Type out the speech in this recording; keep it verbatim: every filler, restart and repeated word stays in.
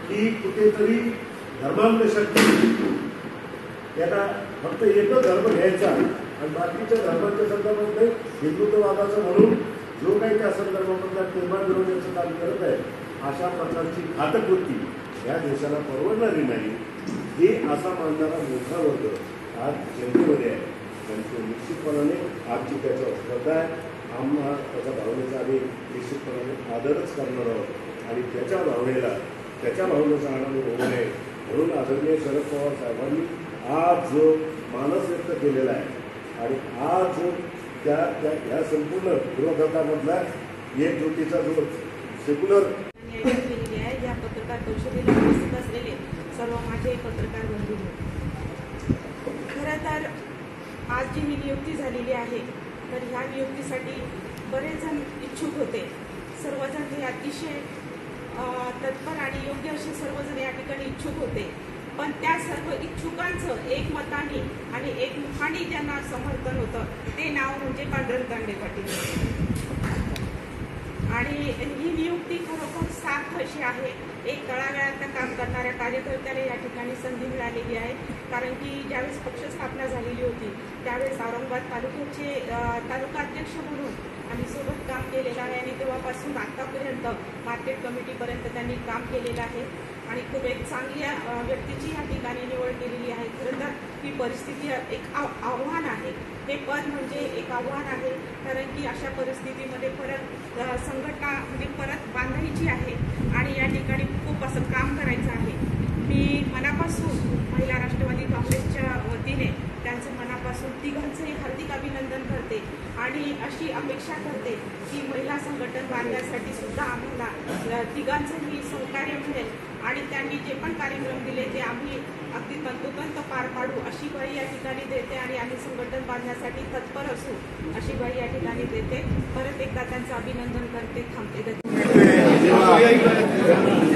की कुठेतरी धर्मांध शक्ती याला फक्त एकच धर्म घ्यायचा आणि बाकीच्या धर्माच्या संदर्भात हिंदुत्ववादाचं म्हणून जो काही त्या संदर्भामधला निर्माण मिळवण्याचं काम करत आहे अशा प्रकारची घातकृती या देशाला परवडणारी नाही हे असा मानणारा मोठा वर्ग आज जनतेमध्ये आहे. आणि निश्चितपणाने आमची त्याच्यावर श्रद्धा आहे. आम्हा त्याच्या भावनेचा आम्ही निश्चितपणाने आदरच करणार आहोत आणि त्याच्या भावनेला त्याच्या भावनेचा आनंद होऊ नये म्हणून आदरणीय शरद पवार साहेबांनी आज जो मानस व्यक्त केलेला आहे आणि आज जो त्या त्या ह्या संपूर्ण विरोधकामधला एकजुटीचा जो सेक्युलर केलेली आहे. या पत्रकार परिषदेला उपस्थित असलेले सर्व माझे पत्रकार बंधू, खरं तर आज जी ही नियुक्ती झालेली आहे तर ह्या नियुक्तीसाठी बरेच जण इच्छुक होते. सर्वजण हे अतिशय तत्पर आणि योग्य असे सर्वजण या ठिकाणी इच्छुक होते. पण त्या सर्व इच्छुकांचं एकमताने आणि एकमुखाने ज्यांना समर्थन होतं ते नाव म्हणजे पांडुरंग तांडे पाटील. आणि ही नियुक्ती खरोखर सार्थ अशी आहे. एक तळागाळात काम करणाऱ्या कार्यकर्त्याला या ठिकाणी संधी मिळालेली आहे. कारण की ज्यावेळेस पक्ष स्थापना झालेली होती त्यावेळेस औरंगाबाद तालुक्याचे तालुका अध्यक्ष म्हणून आम्ही सोबत काम केलेलं आहे आणि तेव्हापासून आतापर्यंत मार्केट कमिटीपर्यंत त्यांनी काम केलेलं आहे आणि खूप एक चांगल्या व्यक्तीची या ठिकाणी निवड केलेली आहे. खरं तर ही परिस्थिती एक आव्हान आहे. हे पद म्हणजे एक आव्हान आहे कारण की अशा परिस्थितीमध्ये परत संघटना म्हणजे परत बांधायची आहे आणि या ठिकाणी खूप असं काम करायचं आहे. मी मनापासून महिला राष्ट्रवादी काँग्रेसच्या वतीने त्यांचं मनापासून तिघांचंही हार्दिक अभिनंदन करते आणि अशी अपेक्षा करते की महिला संघटन बांधण्यासाठी सुद्धा आम्हाला तिघांचंही सहकार्य मिळेल आणि त्यांनी जे पण कार्यक्रम दिले ते आम्ही अगदी तंतोतंत पार पाडू अशी ग्वाही या ठिकाणी देते आणि आम्ही संघटन बांधण्यासाठी तत्पर असू अशी ग्वाही या ठिकाणी देते. परत एकदा त्यांचं अभिनंदन करते. थांबते.